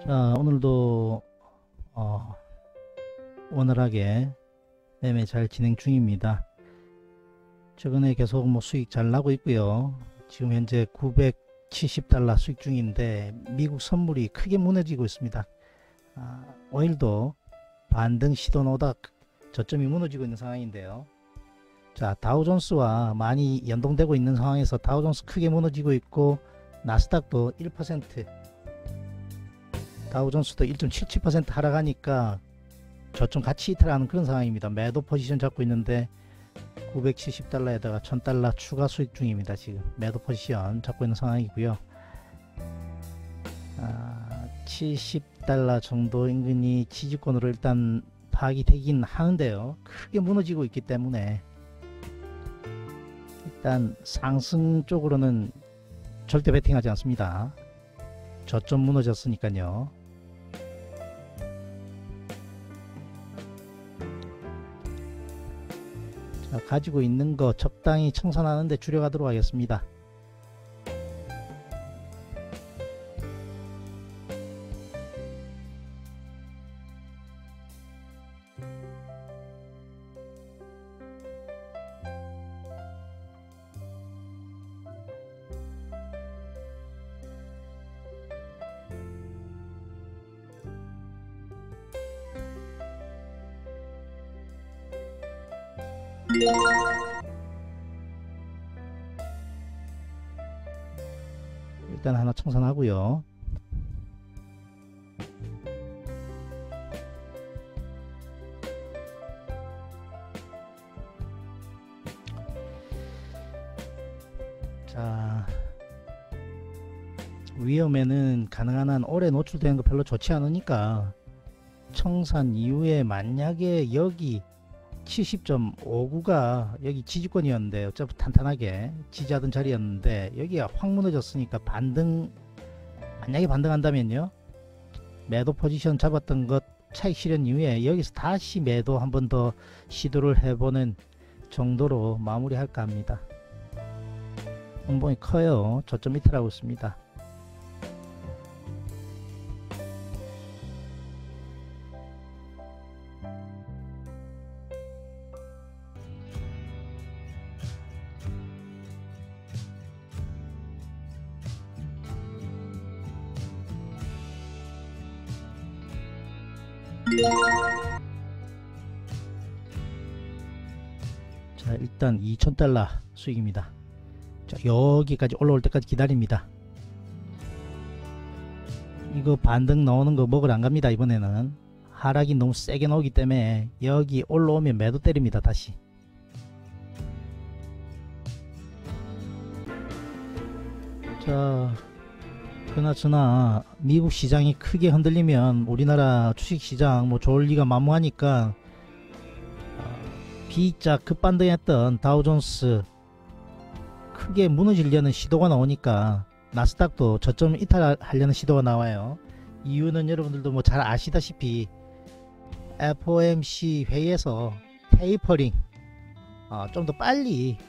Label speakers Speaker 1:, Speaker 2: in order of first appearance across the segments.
Speaker 1: 자, 오늘도 원활하게 매매 잘 진행 중입니다. 최근에 계속 수익 잘 나고 있고요. 지금 현재 970달러 수익 중인데 미국 선물이 크게 무너지고 있습니다. 오일도 반등 시도 오다 저점이 무너지고 있는 상황인데요. 자, 다우존스와 많이 연동되고 있는 상황에서 다우존스 크게 무너지고 있고 나스닥도 1%, 다우존스도 1.77% 하락하니까 저점 같이 이탈하는 그런 상황입니다. 매도 포지션 잡고 있는데 970달러에다가 1000달러 추가 수익 중입니다. 지금 매도 포지션 잡고 있는 상황이고요. 70달러 정도 인근이 지지권으로 일단 파악이 되긴 하는데요. 크게 무너지고 있기 때문에 일단 상승 쪽으로는 절대 베팅하지 않습니다. 저점 무너졌으니까요. 자, 가지고 있는 거 적당히 청산하는데 줄여가도록 하겠습니다. 일단 하나 청산하고요. 자, 위험에는 가능한 한 오래 노출되는 거 별로 좋지 않으니까 청산 이후에 만약에 여기 70.59가 여기 지지권이었는데 어차피 탄탄하게 지지하던 자리였는데 여기가 확 무너졌으니까 만약에 반등한다면요, 매도 포지션 잡았던 것 차익 실현 이후에 여기서 다시 매도 한 번 더 시도를 해보는 정도로 마무리할까 합니다. 분봉이 커요. 저점 이탈하고 있습니다. 자, 일단 2000달러 수익입니다. 자, 여기까지 올라올 때까지 기다립니다. 이거 반등 나오는 거 먹으러 안 갑니다. 이번에는 하락이 너무 세게 나오기 때문에 여기 올라오면 매도 때립니다. 다시. 자, 그나저나 미국 시장이 크게 흔들리면 우리나라 주식시장 좋을 리가 만무하니까 B자 급반등했던 다우존스 크게 무너지려는 시도가 나오니까 나스닥도 저점 이탈하려는 시도가 나와요. 이유는 여러분들도 잘 아시다시피 FOMC 회의에서 테이퍼링 좀 더 빨리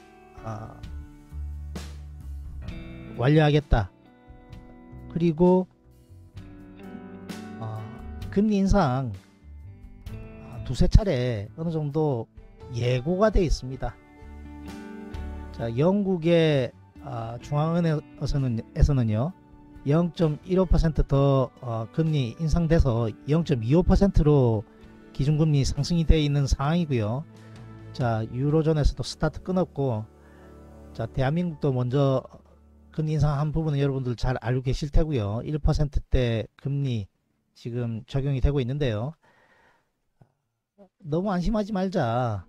Speaker 1: 완료하겠다. 그리고 금리 인상 두세 차례 어느 정도 예고가 되어 있습니다. 자, 영국의 중앙은행에서는요 0.15% 더 금리 인상돼서 0.25%로 기준금리 상승이 되어 있는 상황이고요. 자, 유로존에서도 스타트 끊었고, 자, 대한민국도 먼저 금리 인상한 부분은 여러분들 잘 알고 계실 테고요. 1%대 금리 지금 적용이 되고 있는데요. 너무 안심하지 말자.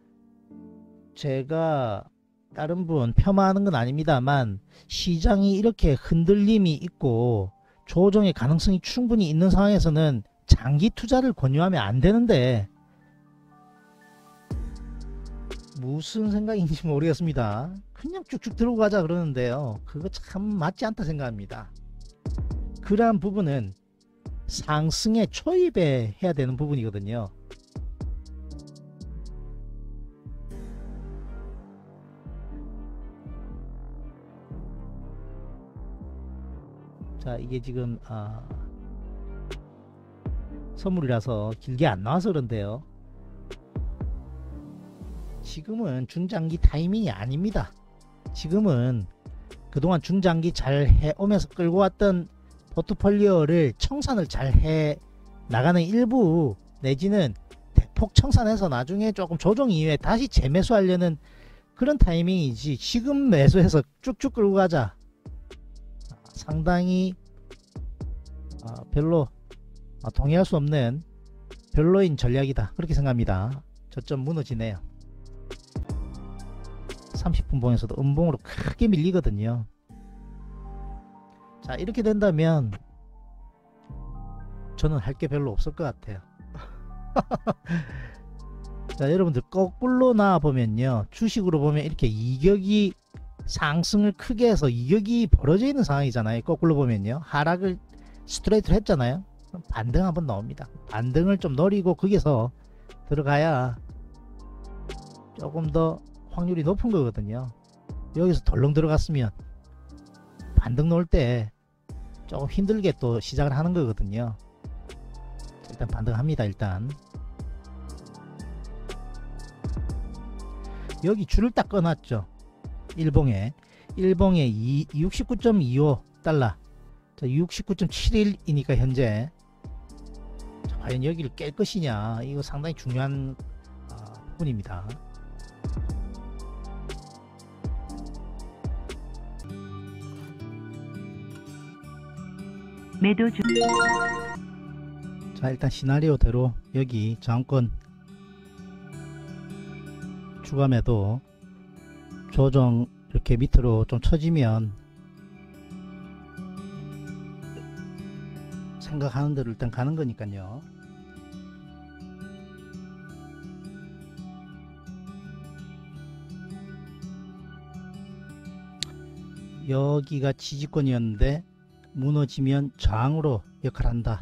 Speaker 1: 제가 다른 분 폄하하는 건 아닙니다만 시장이 이렇게 흔들림이 있고 조정의 가능성이 충분히 있는 상황에서는 장기 투자를 권유하면 안 되는데 무슨 생각인지 모르겠습니다. 그냥 쭉쭉 들고 가자 그러는데요, 그거 참 맞지 않다 생각합니다. 그러한 부분은 상승에 초입에 해야 되는 부분이거든요. 자, 이게 지금 선물이라서 길게 안 나와서 그런데요. 지금은 중장기 타이밍이 아닙니다. 지금은 그동안 중장기 잘 해오면서 끌고 왔던 포트폴리오를 청산을 잘 해 나가는 일부 내지는 대폭 청산해서 나중에 조금 조정 이후에 다시 재매수하려는 그런 타이밍이지, 지금 매수해서 쭉쭉 끌고 가자, 상당히 별로 동의할 수 없는 별로인 전략이다, 그렇게 생각합니다. 저점 무너지네요. 30분 봉에서도 음봉으로 크게 밀리거든요. 자, 이렇게 된다면 저는 할 게 별로 없을 것 같아요. 자, 여러분들 거꾸로 나와 보면요, 주식으로 보면 이렇게 이격이 상승을 크게 해서 이격이 벌어져 있는 상황이잖아요. 거꾸로 보면요, 하락을 스트레이트로 했잖아요. 그럼 반등 한번 나옵니다. 반등을 좀 노리고 거기서 들어가야 조금 더 확률이 높은 거거든요. 여기서 덜렁 들어갔으면 반등 놓을 때 조금 힘들게 또 시작을 하는 거거든요. 일단 반등합니다. 일단 여기 줄을 딱 꺼놨죠. 일봉에 69.25달러, 69.71이니까 현재. 자, 과연 여기를 깰 것이냐, 이거 상당히 중요한 부분입니다.
Speaker 2: 매도 중.
Speaker 1: 자, 일단 시나리오대로 여기 저항권 추가 매도 조정 이렇게 밑으로 좀 쳐지면 생각하는 대로 일단 가는 거니까요. 여기가 지지권이었는데 무너지면 저항으로 역할한다.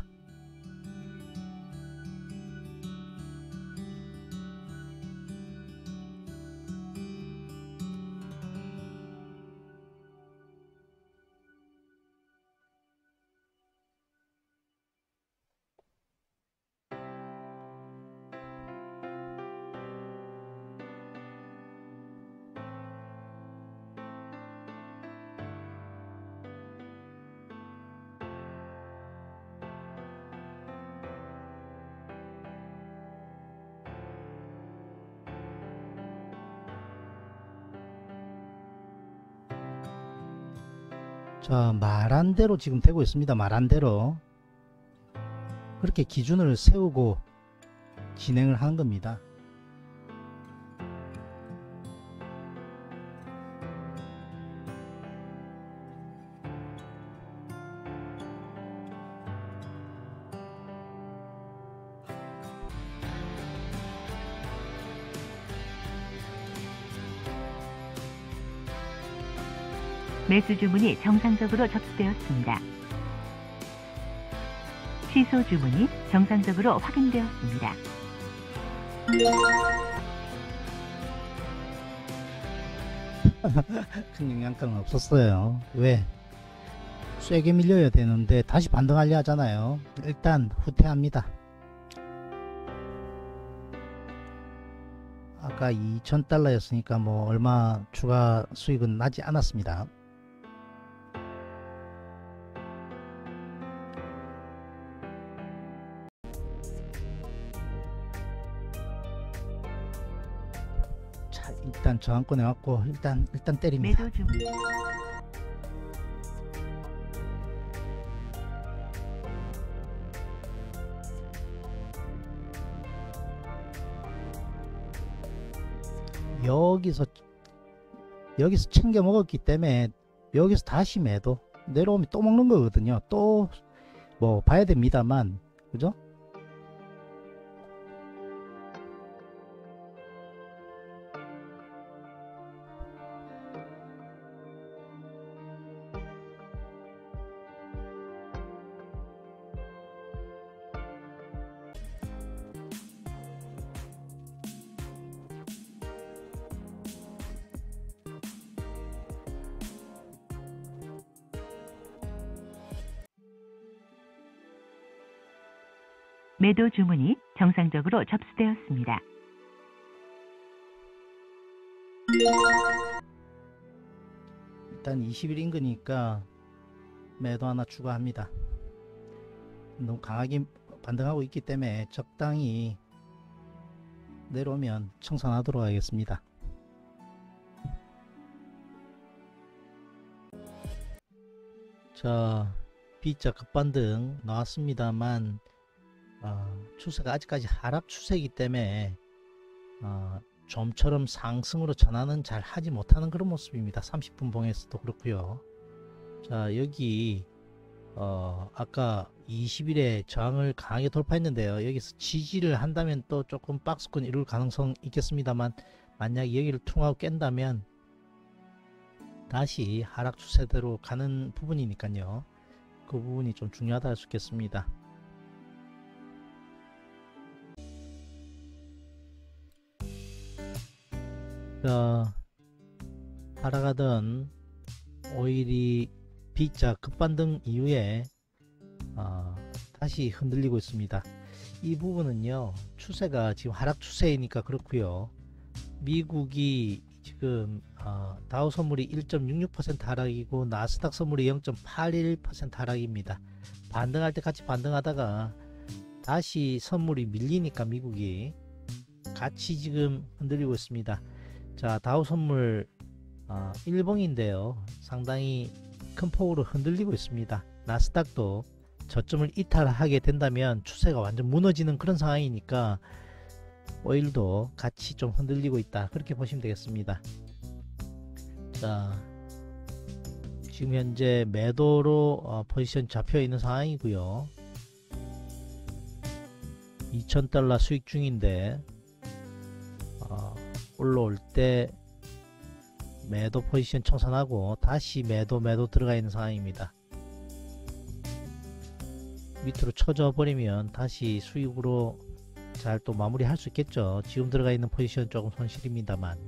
Speaker 1: 자, 말한 대로 지금 되고 있습니다. 말한 대로 그렇게 기준을 세우고 진행을 하는 겁니다.
Speaker 2: 매수 주문이 정상적으로 접수되었습니다. 취소 주문이 정상적으로 확인되었습니다.
Speaker 1: 큰 영향감은 없었어요. 왜? 쐐게 밀려야 되는데 다시 반등하려 하잖아요. 일단 후퇴합니다. 아까 2,000달러였으니까 뭐 얼마 추가 수익은 나지 않았습니다. 자, 일단 저항권 해갖고 일단 때립니다.
Speaker 2: 매도 주문.
Speaker 1: 여기서 챙겨 먹었기 때문에 여기서 다시 매도, 내려오면 또 먹는 거거든요. 또 뭐 봐야 됩니다만, 그죠?
Speaker 2: 매도 주문이 정상적으로 접수되었습니다.
Speaker 1: 일단 20일 인근이니까 매도 하나 추가합니다. 너무 강하게 반등하고 있기 때문에 적당히 내려오면 청산하도록 하겠습니다. 자, B자 급반등 나왔습니다만 추세가 아직까지 하락 추세이기 때문에 좀처럼 상승으로 전환은 잘 하지 못하는 그런 모습입니다. 30분 봉에서도 그렇고요. 자, 여기 아까 20일에 저항을 강하게 돌파했는데요. 여기서 지지를 한다면 또 조금 박스권 이룰 가능성 있겠습니다만, 만약 여기를 퉁하고 깬다면 다시 하락 추세대로 가는 부분이니까요. 그 부분이 좀 중요하다 할 수 있겠습니다. 자, 하락하던 5일이 B자 급반등 이후에 다시 흔들리고 있습니다. 이 부분은요, 추세가 지금 하락 추세이니까 그렇고요. 미국이 지금 다우 선물이 1.66% 하락이고 나스닥 선물이 0.81% 하락입니다. 반등할 때 같이 반등하다가 다시 선물이 밀리니까 미국이 같이 지금 흔들리고 있습니다. 자, 다우 선물 일봉인데요, 상당히 큰 폭으로 흔들리고 있습니다. 나스닥도 저점을 이탈하게 된다면 추세가 완전 무너지는 그런 상황이니까 오일도 같이 좀 흔들리고 있다, 그렇게 보시면 되겠습니다. 자, 지금 현재 매도로 포지션 잡혀 있는 상황이고요. 2000달러 수익 중인데 올라올 때 매도 포지션 청산하고 다시 매도 들어가 있는 상황입니다. 밑으로 쳐져 버리면 다시 수익으로 잘 또 마무리 할 수 있겠죠. 지금 들어가 있는 포지션 조금 손실입니다만.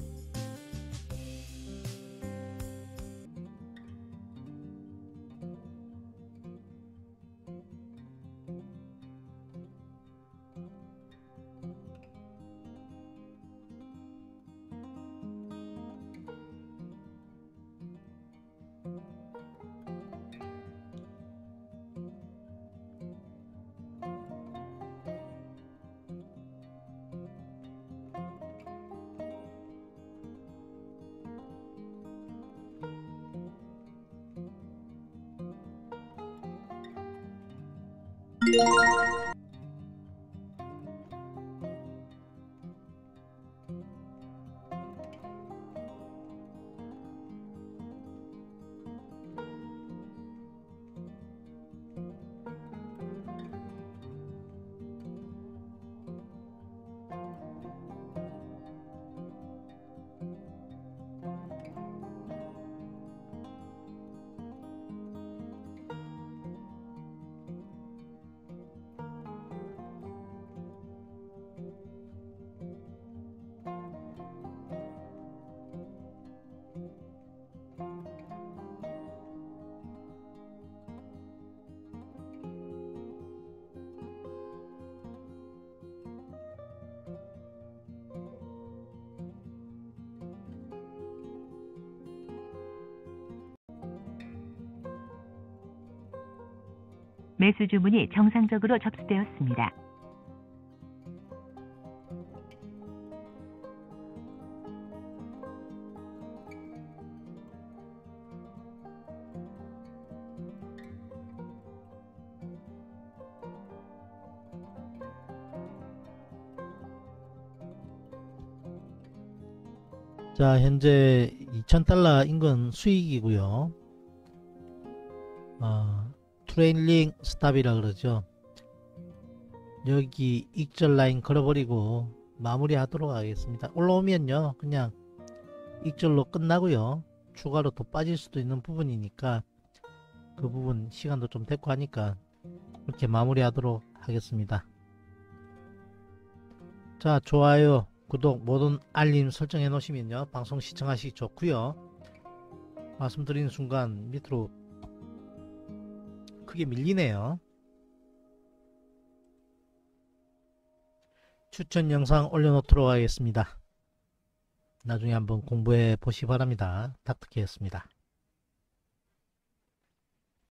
Speaker 2: 매수 주문이 정상적으로 접수되었습니다.
Speaker 1: 자, 현재 2000달러 인근 수익이고요. 트레일링 스탑이라 그러죠. 여기 익절 라인 걸어버리고 마무리 하도록 하겠습니다. 올라오면요, 그냥 익절로 끝나고요. 추가로 더 빠질 수도 있는 부분이니까 그 부분 시간도 좀 됐고 하니까 이렇게 마무리 하도록 하겠습니다. 자, 좋아요, 구독, 모든 알림 설정해 놓으시면요, 방송 시청하시기 좋고요. 말씀드리는 순간 밑으로 크게 밀리네요. 추천 영상 올려놓도록 하겠습니다. 나중에 한번 공부해 보시기 바랍니다. 닥터케였습니다.